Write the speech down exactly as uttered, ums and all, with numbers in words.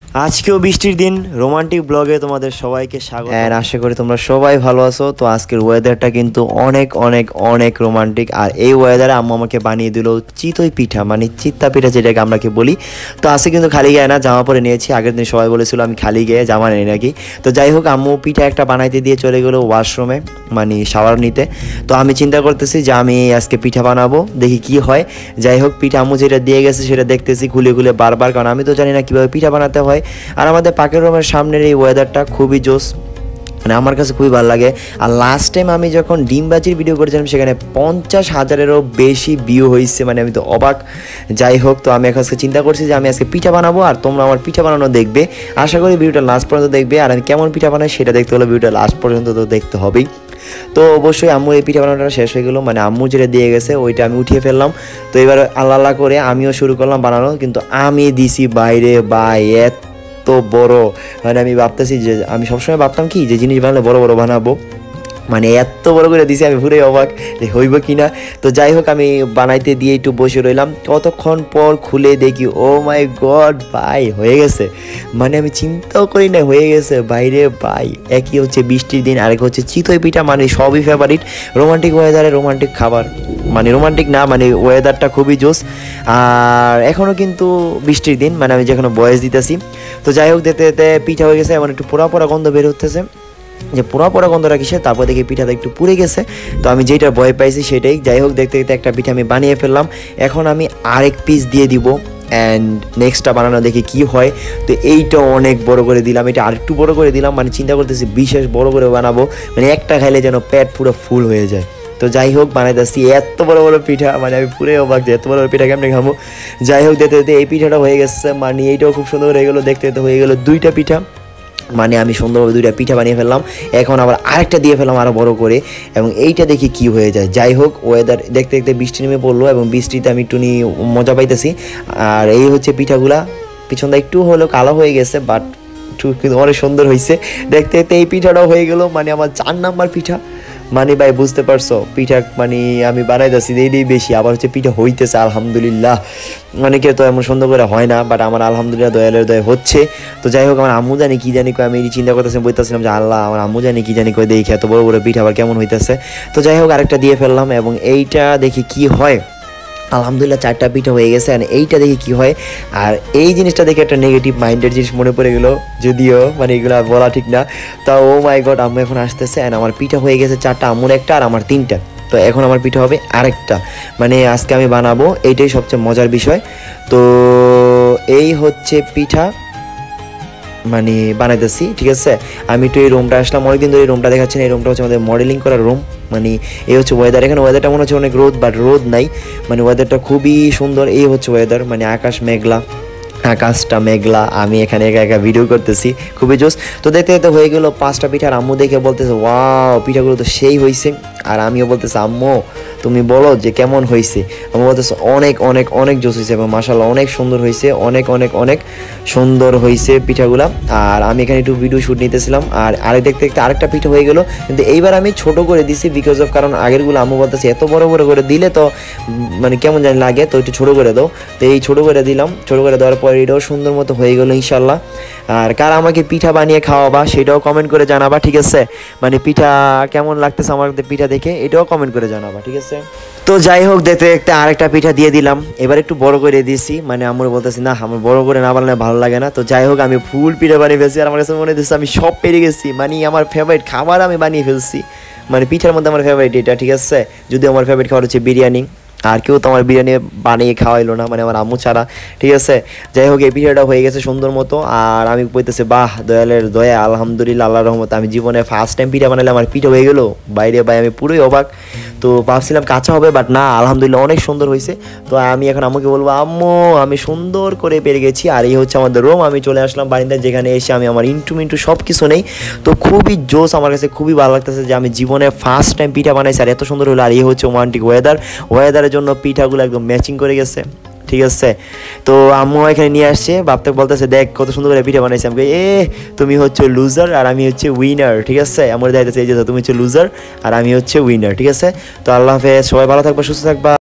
আজকেও বৃষ্টির দিন রোমান্টিক ব্লগে তোমাদের সবাইকে স্বাগত। এন্ড আশা করি তোমরা সবাই ভালো আছো। তো আজকের ওয়েদারটা কিন্তু অনেক অনেক অনেক রোমান্টিক। আর এই ওয়েদারে আম্মু আমাকে বানিয়ে দিল চিতই পিঠা, মানে চিত্তা পিঠা যেটাকে আমরাকে বলি। তো আজকে কিন্তু খালি গায়ে না, জামা পরে নিয়েছি। আগের দিন সবাই বলেছিল আমি খালি গায়ে জামা নেই নাকি। তো যাই হোক, আম্মু পিঠা একটা বানাইতে দিয়ে চলে গেলো ওয়াশরুমে, মানে শাওয়ার নিতে। তো আমি চিন্তা করতেছি যে আমি আজকে পিঠা বানাবো, দেখি কি হয়। যাই হোক, পিঠা আম্মু যেটা দিয়ে গেছে সেটা দেখতেছি খুলে খুলে বারবার, কারণ আমি তো জানি না কীভাবে পিঠা বানাতে হয়। আর আমাদের পাকের রুমের সামনের এই ওয়েদারটা খুবই জোস, মানে আমার কাছে খুবই ভালো লাগে। আর লাস্ট টাইম আমি যখন ডিমবাজির ভিডিও করেছিলাম সেখানে পঞ্চাশ হাজারেরও বেশি ভিউ হয়েছে, মানে আমি তো অবাক। যাই হোক, তো আমি আজকে চিন্তা করছি যে আমি আজকে পিঠা বানাবো আর তোমরা আমার পিঠা বানানো দেখবে। আশা করি ভিডিওটা লাস্ট পর্যন্ত দেখবে। আর আমি কেমন পিঠা বানাই সেটা দেখতে হলে ভিডিওটা লাস্ট পর্যন্ত তো দেখতে হবেই। তো অবশ্যই আম্মুর এই পিঠা বানানোটা শেষ হয়ে গেলো, মানে আম্মু যেটা দিয়ে গেছে ওইটা আমি উঠিয়ে ফেললাম। তো এবার আল্লাহ আল্লাহ করে আমিও শুরু করলাম বানানো, কিন্তু আমি দিছি বাইরে বাই এত বড়, মানে আমি ভাবতেছি যে আমি সবসময় ভাবতাম কি যে জিনিস বানালে বড় বড় বানাবো, মানে এত বড় করে দিছি আমি পুরোই অবাক যে হইব কি না। তো যাই হোক, আমি বানাইতে দিয়ে একটু বসে রইলাম। কতক্ষণ পর খুলে দেখি ও মাই গড ভাই হয়ে গেছে, মানে আমি চিন্তাও করি না হয়ে গেছে বাইরে ভাই। একই হচ্ছে বৃষ্টির দিন, আরেক হচ্ছে চিতই পিঠা, মানে সবই ফেভারিট। রোমান্টিক ওয়েদারে রোমান্টিক খাবার, মানে রোমান্টিক না, মানে ওয়েদারটা খুবই জোস। আর এখনও কিন্তু বৃষ্টির দিন, মানে আমি যেখানে বয়স দিতেছি। তো যাই হোক, দেখতে দেখতে পিঠা হয়ে গেছে, এমন একটু পোড়া পোড়া গন্ধ বের হতেছে, যে পোড়া পোড়া গন্ধটা কিসে। তারপর দেখি পিঠাটা একটু পুড়ে গেছে, তো আমি যেটা ভয় পাইছি সেটাই। যাই হোক, দেখতে দেখতে একটা পিঠা আমি বানিয়ে ফেললাম। এখন আমি আরেক পিস দিয়ে দিব অ্যান্ড নেক্সটটা বানানো দেখি কি হয়। তো এইটা অনেক বড় করে দিলাম, এটা আরেকটু বড় করে দিলাম, মানে চিন্তা করতেছি বিশেষ বড় করে বানাবো, মানে একটা খাইলে যেন পেট পুরো ফুল হয়ে যায়। তো যাই হোক, বানাইতেছি এত বড় বড় পিঠা, মানে আমি পুরো অবাক যে এত বড় বড় পিঠা কেমনি খাবো। যাই হোক, দেখতে দেখতে এই পিঠাটা হয়ে গেছে, মানে এইটাও খুব সুন্দর হয়ে গেলো। দেখতে দেখতে হয়ে গেলো দুইটা পিঠা, মানে আমি সুন্দরভাবে দুইটা পিঠা বানিয়ে ফেললাম। এখন আবার আরেকটা দিয়ে ফেললাম আরও বড় করে, এবং এইটা দেখি কি হয়ে যায়। যাই হোক, ওয়েদার দেখতে দেখতে বৃষ্টি নেমে পড়লো, এবং বৃষ্টিতে আমি একটু নিয়ে মজা পাইতেছি। আর এই হচ্ছে পিঠাগুলা, পিছনটা একটু হলেও কালো হয়ে গেছে, বাট একটু কিন্তু অনেক সুন্দর হয়েছে। দেখতে দেখতে এই পিঠাটাও হয়ে গেলো, মানে আমার চার নাম্বার পিঠা। মানে ভাই বুঝতে পারছো, পিঠা মানে আমি বানাইতেছি এইটাই বেশি, আবার হচ্ছে পিঠা হইতেছে আলহামদুলিল্লাহ। অনেকে তো এমন সুন্দর করে হয় না, বাট আমার আলহামদুলিল্লাহ দয়ালের দয়া হচ্ছে। তো যাই হোক, আমার আম্মু জানি কি জানি কয়, আমি এই চিন্তা করতেছিলাম বলতেছিলাম যে আল্লাহ আমার আম্মু জানি কি জানি কয়, দেখি এত বড় বড় পিঠা আবার কেমন হইতেছে। তো যাই হোক, আরেকটা দিয়ে ফেললাম, এবং এইটা দেখি কি হয়। আলহামদুলিল্লাহ চারটা পিঠা হয়ে গেছে। আর এইটা দেখি কি হয়। আর এই জিনিসটা দেখে একটা নেগেটিভ মাইন্ডের জিনিস মনে পড়ে গেলো, যদিও মানে এগুলো বলা ঠিক না। তা ও মাই গড, আম্মু এখন আসতেছে, অ্যান্ড আমার পিঠা হয়ে গেছে চারটা, আম্মুর একটা আর আমার তিনটা। তো এখন আমার পিঠা হবে আরেকটা, মানে আজকে আমি বানাবো, এইটাই সবচেয়ে মজার বিষয়। তো এই হচ্ছে পিঠা, মানে বানাইতেছি, ঠিক আছে। আমি একটু এই রুমটা আসলাম, অনেকদিন ধরে এই রুমটা দেখাচ্ছি না। এই রুমটা হচ্ছে আমাদের মডেলিং করার রুম, মানে এই হচ্ছে ওয়েদার। এখানে ওয়েদারটা মনে হচ্ছে অনেক রোদ, বাট রোদ নাই, মানে ওয়েদারটা খুবই সুন্দর। এই হচ্ছে ওয়েদার, মানে আকাশ মেঘলা, আকাশটা মেঘলা, আমি এখানে একা একা ভিডিও করতেছি, খুবই জোস। তো দেখতে দেখতে হয়ে গেলো পাঁচটা পিঠা। আর আম্মু দেখে বলতেছে ওয়াও পিঠাগুলো তো সেই হয়েছে। আর আমিও বলতেছি আম্মু তুমি বলো যে কেমন হয়েছে। আম্মু বলতেছে অনেক অনেক অনেক জোস হয়েছে, এবং মাশাআল্লাহ অনেক সুন্দর হয়েছে, অনেক অনেক অনেক সুন্দর হয়েছে পিঠাগুলা। আর আমি এখানে একটু ভিডিও শ্যুট নিতেছিলাম। আর আরেক দেখতে দেখতে আরেকটা পিঠা হয়ে গেলো, কিন্তু এইবার আমি ছোট করে দিছি বিকজ অফ, কারণ আগেরগুলো আম্মু বলতেছে এত বড় বড় করে দিলে তো মানে কেমন জানি লাগে, তো একটু ছোটো করে দাও। তো এই ছোটো করে দিলাম, ছোটো করে দেওয়ার পর এটাও সুন্দর মতো হয়ে গেলো ইনশাল্লাহ। আর কারা আমাকে পিঠা বানিয়ে খাওয়াবা সেটাও কমেন্ট করে জানাবা, ঠিক আছে। মানে পিঠা কেমন লাগতেছে আমার পিঠা দেখে, এটাও কমেন্ট করে জানাবা, ঠিক আছে। তো যাই হোক, দেখতে দেখতে আরেকটা পিঠা দিয়ে দিলাম, এবার একটু বড় করে দিয়েছি, মানে আমার বলতেছি না আমার বড় করে না বানালে ভালো লাগে না। তো যাই হোক, আমি ফুল পিঠা বানিয়ে ফেলছি, আর আমার কাছে মনে হচ্ছে আমি সব পেরে গেছি, মানে আমার ফেভারিট খাবার আমি বানিয়ে ফেলছি। মানে পিঠার মধ্যে আমার ফেভারিট এটা, ঠিক আছে। যদিও আমার ফেভারিট খাবার হচ্ছে বিরিয়ানি, আর কেউ তো আমার বিরিয়ানি বানিয়ে খাওয়াইলো না, মানে আমার আম্মু ছাড়া, ঠিক আছে। যাই হোক, এই পিঠাটা হয়ে গেছে সুন্দর মতো। আর আমি বলতেছি বাহ দয়ালের দয়া, আলহামদুলিল্লাহ আল্লাহর রহমত, আমি জীবনে ফার্স্ট টাইম পিঠা বানালে আমার পিঠা হয়ে গেলো বাইরে ভাই, আমি পুরোই অবাক। তো ভাবছিলাম কাঁচা হবে, বাট না, আলহামদুলিল্লাহ অনেক সুন্দর হয়েছে। তো আমি এখন আম্মুকে বলবো আম্মু আমি সুন্দর করে পেরে গেছি। আর এই হচ্ছে আমাদের রুম, আমি চলে আসলাম বারিন্দায়, যেখানে এসে আমি আমার ইন্টু মিন্টু সব কিছু নেই। তো খুবই জোস, আমার কাছে খুবই ভালো লাগতেছে যে আমি জীবনে ফার্স্ট টাইম পিঠা বানাইছি, আর এত সুন্দর হলো। আর এই হচ্ছে রোমান্টিক ওয়েদার, ওয়েদারের জন্য পিঠাগুলো একদম ম্যাচিং করে গেছে, ঠিক আছে। তো আম্মু এখানে নিয়ে আসছে, ভাবতে বলতেছে দেখ কত সুন্দর করে পিঠা বানাইছে। আমি এ তুমি হচ্ছে লুজার আর আমি হচ্ছে উইনার, ঠিক আছে। আমার যাইতেছে এই যে তুমি হচ্ছে লুজার আর আমি হচ্ছে উইনার, ঠিক আছে। তো আল্লাহ হাফেজ, সবাই ভালো থাকবা, সুস্থ থাকবা।